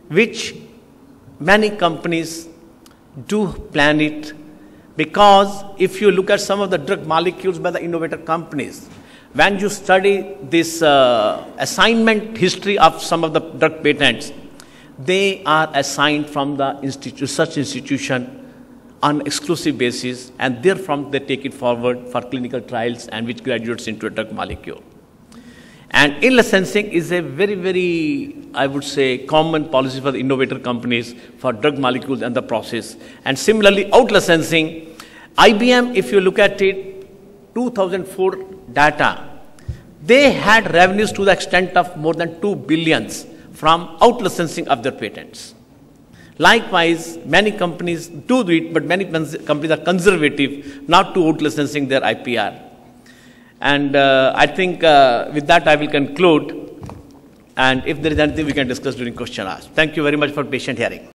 which many companies do plan it, because if you look at some of the drug molecules by the innovator companies, when you study this assignment history of some of the drug patents, they are assigned from the research institution on exclusive basis, and therefrom they take it forward for clinical trials and which graduates into a drug molecule. And in-licensing is a very, very, I would say, common policy for the innovator companies for drug molecules and the process. And similarly, out-licensing, IBM, if you look at it, 2004 data, they had revenues to the extent of more than 2 billion from out-licensing of their patents. Likewise, many companies do it, but many companies are conservative not to out-licensing their IPR. And I think with that I will conclude, and if there is anything we can discuss during question ask. Thank you very much for patient hearing.